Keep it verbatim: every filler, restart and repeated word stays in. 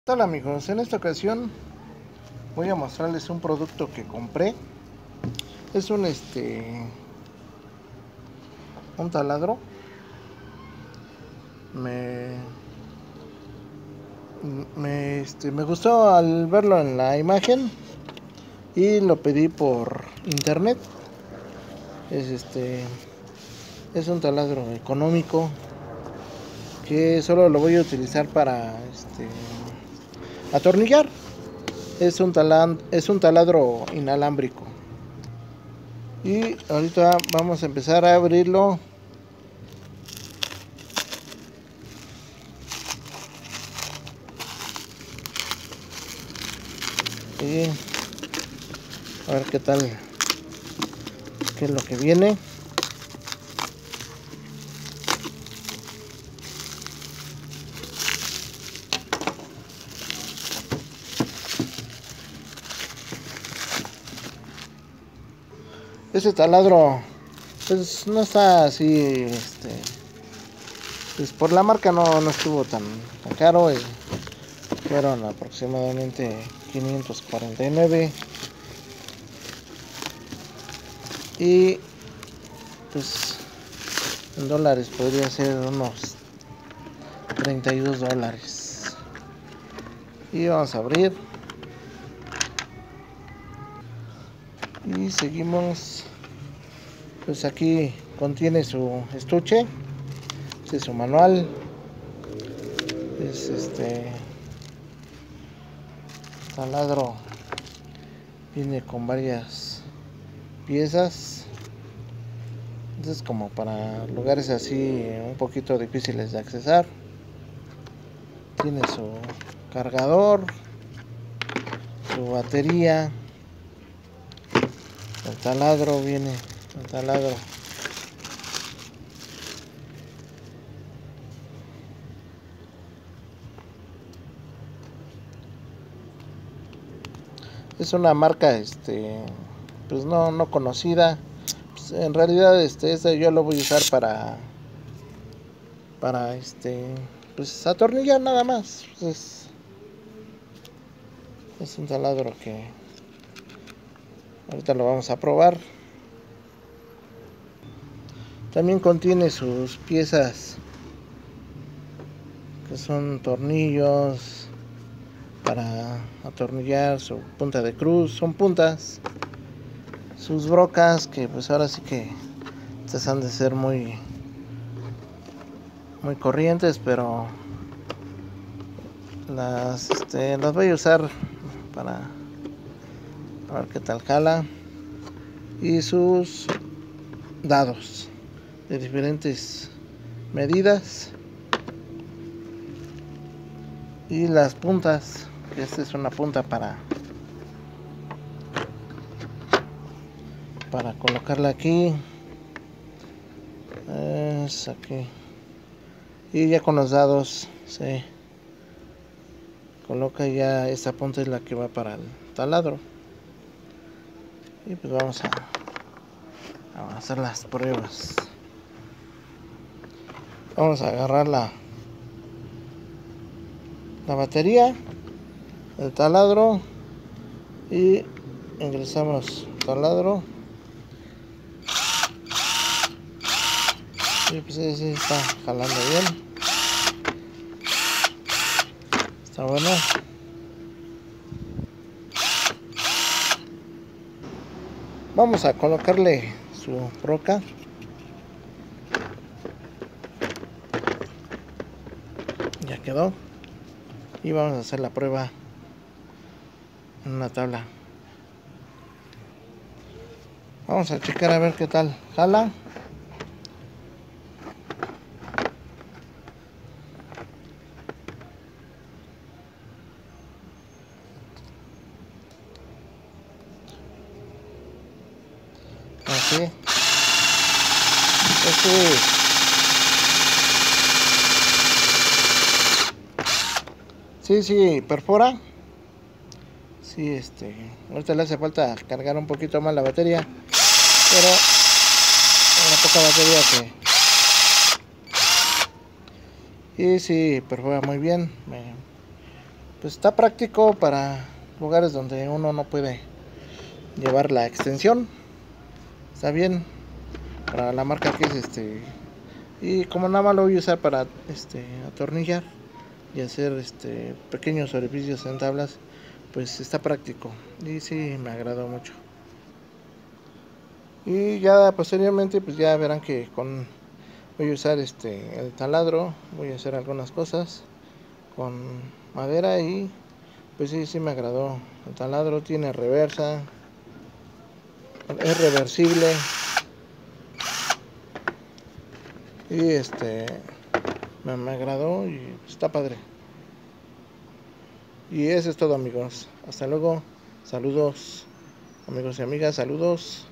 ¿Qué tal, amigos? En esta ocasión voy a mostrarles un producto que compré. Es un este un taladro. Me me este me gustó al verlo en la imagen y lo pedí por internet. Es este es un taladro económico que solo lo voy a utilizar para este atornillar. Es un taladro, es un taladro inalámbrico. Y ahorita vamos a empezar a abrirlo. Y a ver qué tal, qué es lo que viene. Ese taladro pues no está así, este, pues por la marca no, no estuvo tan, tan caro. Y fueron aproximadamente quinientos cuarenta y nueve. Y pues en dólares podría ser unos treinta y dos dólares. Y vamos a abrir. Y seguimos. Pues aquí contiene su estuche. Este es su manual. Es este taladro. Viene con varias piezas. Entonces, como para lugares así un poquito difíciles de accesar. Tiene su cargador, su batería. El taladro viene, el taladro. Es una marca, este, pues no, no conocida. Pues en realidad, este, este yo lo voy a usar para, para, este, pues atornillar nada más. Pues es, es un taladro que ahorita lo vamos a probar. También contiene sus piezas, que son tornillos para atornillar, su punta de cruz, son puntas, sus brocas, que pues ahora sí que estas han de ser muy muy corrientes, pero las este, las voy a usar para, para ver qué tal jala. Y sus dados de diferentes medidas. Y las puntas, que esta es una punta para para colocarla aquí. Es aquí. Y ya con los dados se coloca, ya esta punta es la que va para el taladro. Y pues vamos a, a hacer las pruebas. Vamos a agarrar la, la batería, el taladro, y ingresamos el taladro. Y pues sí, sí está jalando bien. Está bueno. Vamos a colocarle su broca. Ya quedó. Y vamos a hacer la prueba en una tabla. Vamos a checar a ver qué tal jala. Así. Este sí, sí, perfora. Sí, este, ahorita le hace falta cargar un poquito más la batería, pero la poca batería que... Y sí, perfora muy bien. Me, pues está práctico para lugares donde uno no puede llevar la extensión. Está bien para la marca que es este. Y como nada más lo voy a usar para este atornillar y hacer este pequeños orificios en tablas, pues está práctico y sí me agradó mucho. Y ya posteriormente pues ya verán que con voy a usar este el taladro, voy a hacer algunas cosas con madera y pues sí, sí me agradó. El taladro tiene reversa, es reversible y este me, me agradó y está padre. Y eso es todo, amigos. Hasta luego. Saludos, amigos y amigas, saludos.